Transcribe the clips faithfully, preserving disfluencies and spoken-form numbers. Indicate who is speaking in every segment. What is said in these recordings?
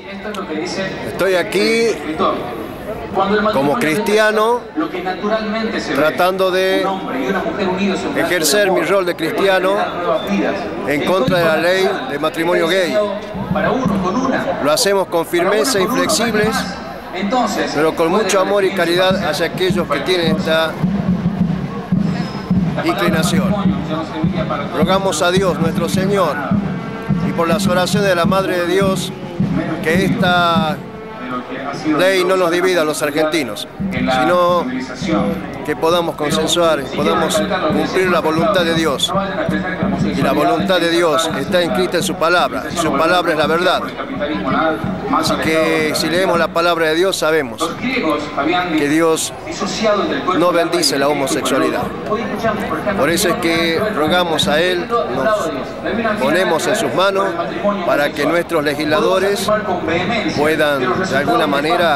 Speaker 1: Estoy aquí como cristiano, tratando de ejercer mi rol de cristiano en contra de la ley de matrimonio gay. Lo hacemos con firmeza e inflexibles, pero con mucho amor y caridad hacia aquellos que tienen esta inclinación. Rogamos a Dios, nuestro Señor, y por las oraciones de la Madre de Dios, que esta ley no nos divida a los argentinos, sino que podamos consensuar, podamos cumplir la voluntad de Dios. Y la voluntad de Dios está inscrita en su palabra, y su palabra es la verdad. Así que si leemos la palabra de Dios, sabemos que Dios no bendice la homosexualidad. Por eso es que rogamos a Él, nos ponemos en sus manos para que nuestros legisladores puedan de alguna manera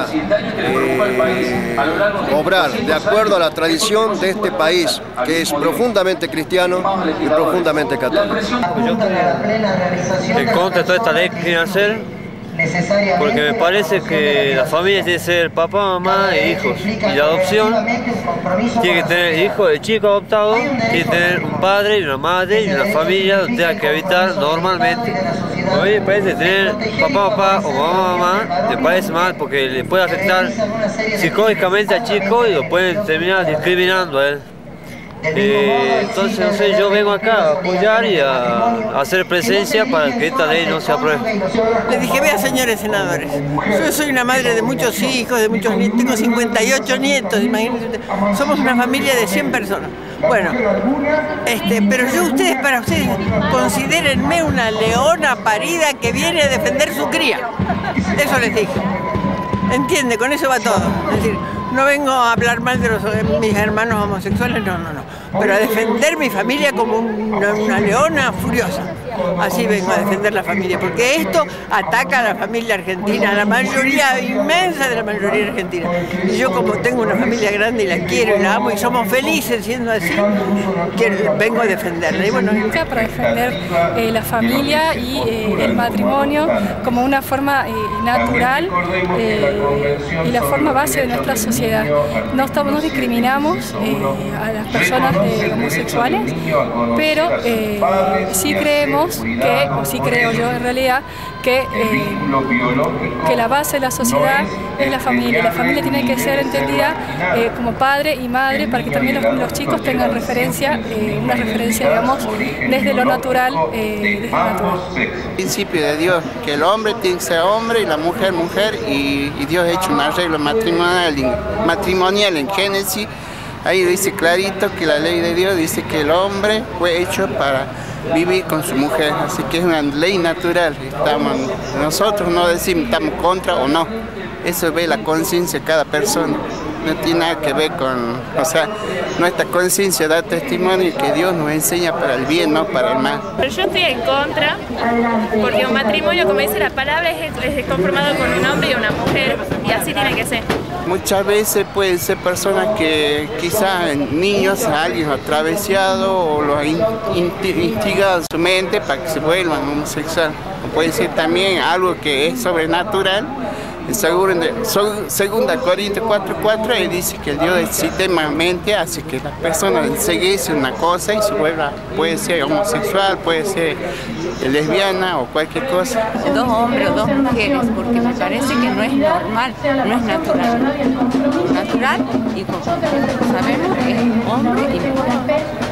Speaker 1: eh, obrar de acuerdo a la tradición de este país, que es profundamente cristiano y profundamente católico.
Speaker 2: Yo estoy en contra de toda esta ley que quieren hacer, porque me parece que la familia tiene que ser papá, mamá e hijos. Y la adopción tiene que tener hijos, el chico adoptado tiene que tener un padre y una madre y una familia donde tenga que habitar normalmente. A mí me parece tener papá, papá o mamá, mamá, me parece mal porque le puede afectar psicológicamente al chico y lo pueden terminar discriminando a él. Eh, entonces, no sé, yo vengo acá a apoyar y a, a hacer presencia para que esta ley no se apruebe.
Speaker 3: Les dije, vea, señores senadores, yo soy una madre de muchos hijos, de muchos nietos, tengo cincuenta y ocho nietos, imagínense, somos una familia de cien personas. Bueno, este, pero yo ustedes, para ustedes, considérenme una leona parida que viene a defender su cría. Eso les dije. ¿Entiende? Con eso va todo. Es decir, no vengo a hablar mal de, los, de mis hermanos homosexuales, no, no, no. Pero a defender mi familia como una, una leona furiosa. Así vengo a defender la familia, porque esto ataca a la familia argentina, a la mayoría inmensa de la mayoría argentina. Y yo, como tengo una familia grande y la quiero y la amo y somos felices siendo así, quiero, vengo a defenderla. Y bueno,
Speaker 4: para defender eh, la familia y eh, el matrimonio como una forma eh, natural eh, y la forma base de nuestra sociedad. No, estamos, no discriminamos eh, a las personas eh, homosexuales, pero eh, sí creemos que, o sí creo yo en realidad, que, eh, que la base de la sociedad es la familia. La familia tiene que ser entendida eh, como padre y madre para que también los, los chicos tengan referencia, eh, una referencia, digamos, desde lo natural. Eh, desde lo natural.
Speaker 5: El principio de Dios, que el hombre tiene que ser hombre y la mujer mujer, y, y Dios ha hecho un arreglo matrimonial, matrimonial en Génesis. Ahí dice clarito que la ley de Dios dice que el hombre fue hecho para vivir con su mujer, así que es una ley natural. Estamos, nosotros no decimos estamos contra o no, eso ve la conciencia de cada persona, no tiene nada que ver con, o sea, nuestra conciencia da testimonio que Dios nos enseña para el bien, no para el mal.
Speaker 6: Pero yo estoy en contra, porque un matrimonio, como dice la palabra, es, es conformado con un hombre y una mujer, y así tiene que ser.
Speaker 5: Muchas veces pueden ser personas que quizás niños a alguien atravesado o lo ha instigado en su mente para que se vuelvan homosexuales. Puede ser también algo que es sobrenatural. En segunda Corintios cuatro cuatro dice que el Dios del sistema mente hace que las personas enseguecen una cosa y se vuelva, puede ser homosexual, puede ser lesbiana o cualquier cosa.
Speaker 7: Dos hombres o dos mujeres, porque me parece que no es normal, no es natural. Natural y como sabemos que es hombre y mujer.